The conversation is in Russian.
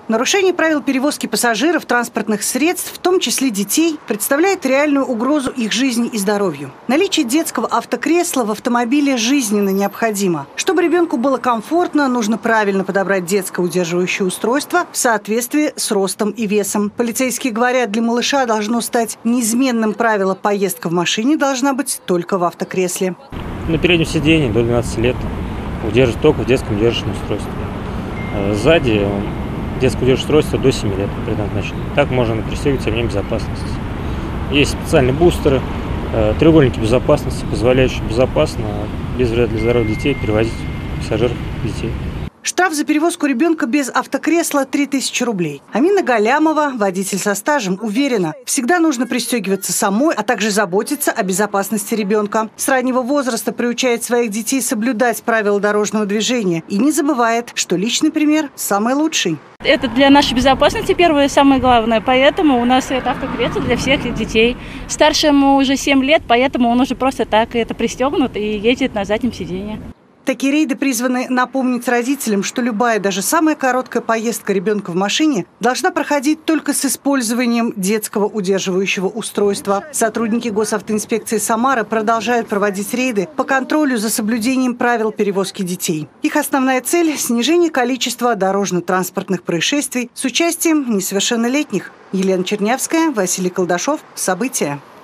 Нарушение правил перевозки пассажиров транспортных средств, в том числе детей, представляет реальную угрозу их жизни и здоровью. Наличие детского автокресла в автомобиле жизненно необходимо. Чтобы ребенку было комфортно, нужно правильно подобрать детское удерживающее устройство в соответствии с ростом и весом. Полицейские говорят, для малыша должно стать неизменным правило: поездка в машине должна быть только в автокресле. На переднем сиденье до 12 лет удерживать только в детском удерживающем устройстве. Сзади детское удерживающее устройство до 7 лет предназначено. Так можно пристегивать ремнем безопасности. Есть специальные бустеры, треугольники безопасности, позволяющие безопасно, без вреда для здоровья детей, перевозить пассажиров детей. Штраф за перевозку ребенка без автокресла – 3000 рублей. Амина Галямова, водитель со стажем, уверена, всегда нужно пристегиваться самой, а также заботиться о безопасности ребенка. С раннего возраста приучает своих детей соблюдать правила дорожного движения и не забывает, что личный пример самый лучший. Это для нашей безопасности первое и самое главное, поэтому у нас это автокресло для всех детей. Старшему уже 7 лет, поэтому он уже просто так это пристегнут и едет на заднем сиденье. Такие рейды призваны напомнить родителям, что любая, даже самая короткая поездка ребенка в машине должна проходить только с использованием детского удерживающего устройства. Сотрудники госавтоинспекции Самары продолжают проводить рейды по контролю за соблюдением правил перевозки детей. Их основная цель – снижение количества дорожно-транспортных происшествий с участием несовершеннолетних. Елена Чернявская, Василий Колдашов. События.